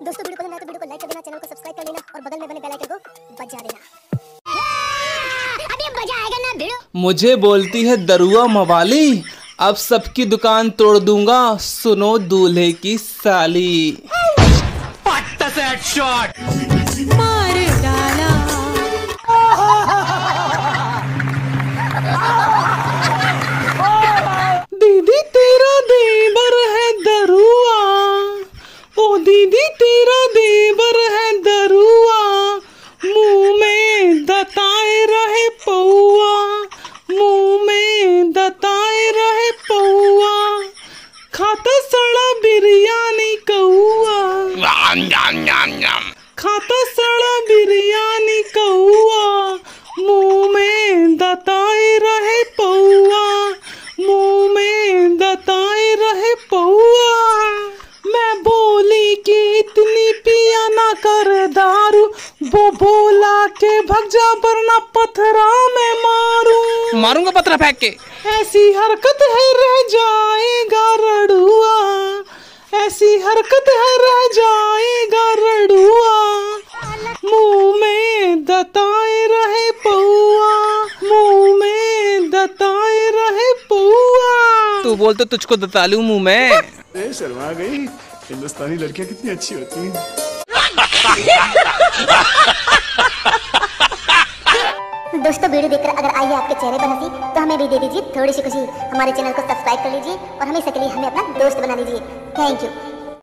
दोस्तों वीडियो पसंद आए तो वीडियो को लाइक कर देना, चैनल को सब्सक्राइब कर लेना और बगल में बने बेल आइकन को बजा देना। अभी मजा आएगा ना वीडियो। मुझे बोलती है दरुआ मवाली, अब सबकी दुकान तोड़ दूंगा, सुनो दूल्हे की साली। मार डाला दीदी तेरा देवर है दरुआ, ओ दीदी तेरा देवर है दरुआ, मुंह में दताए रहे पौआ, मुंह में दताए रहे पौआ, खाता सड़ा बिरयानी कौआ, खाता सड़ा बिरयानी कौआ, मुंह में दताए रहे पौआ, मुंह में दताए रहे पौआ। मैं बोली कि इतनी पिया ना कर दारू, वो बोला के भग जा वरना पत्थरा में मारूंगा पत्थर फेंक के। ऐसी हरकत है रह जाएगा रड़ुआ, ऐसी हरकत है रह जाएगा रड़ुआ, मुंह में दताए रहे पौआ, मुंह में दताए रहे पौआ। तू बोल तो तुझको दता लूं मुंह में। शर्मा गई, हिंदुस्तानी लड़कियां कितनी अच्छी होती हैं। दोस्तों वीडियो देखकर अगर आई है आपके चेहरे पर हंसी तो हमें भी दे दीजिए थोड़ी सी खुशी। हमारे चैनल को सब्सक्राइब कर लीजिए और हमेशा के लिए हमें अपना दोस्त बना लीजिए। Thank you.